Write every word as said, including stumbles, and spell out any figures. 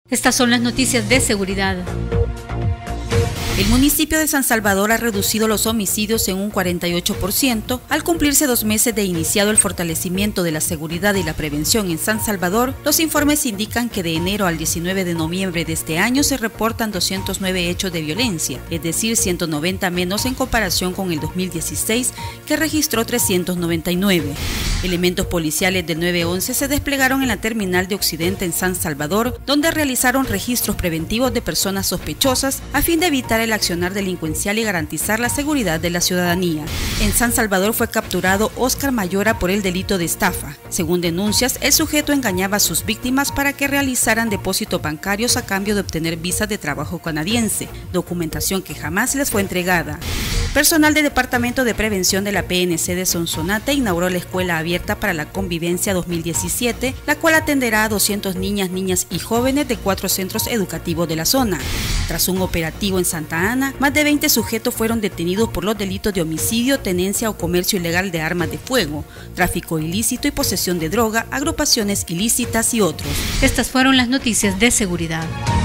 Estas son las noticias de seguridad. El municipio de San Salvador ha reducido los homicidios en un cuarenta y ocho por ciento. Al cumplirse dos meses de iniciado el fortalecimiento de la seguridad y la prevención en San Salvador, los informes indican que de enero al diecinueve de noviembre de este año se reportan doscientos nueve hechos de violencia, es decir, ciento noventa menos en comparación con el dos mil dieciséis, que registró trescientos noventa y nueve. Elementos policiales del nueve once se desplegaron en la terminal de Occidente en San Salvador, donde realizaron registros preventivos de personas sospechosas a fin de evitar el accionar delincuencial y garantizar la seguridad de la ciudadanía. En San Salvador fue capturado Óscar Mayora por el delito de estafa. Según denuncias, el sujeto engañaba a sus víctimas para que realizaran depósitos bancarios a cambio de obtener visas de trabajo canadiense, documentación que jamás les fue entregada. Personal del Departamento de Prevención de la P N C de Sonsonate inauguró la Escuela Abierta para la Convivencia dos mil diecisiete, la cual atenderá a doscientas niñas, niñas y jóvenes de cuatro centros educativos de la zona. Tras un operativo en Santa Ana, más de veinte sujetos fueron detenidos por los delitos de homicidio, tenencia o comercio ilegal de armas de fuego, tráfico ilícito y posesión de droga, agrupaciones ilícitas y otros. Estas fueron las noticias de seguridad.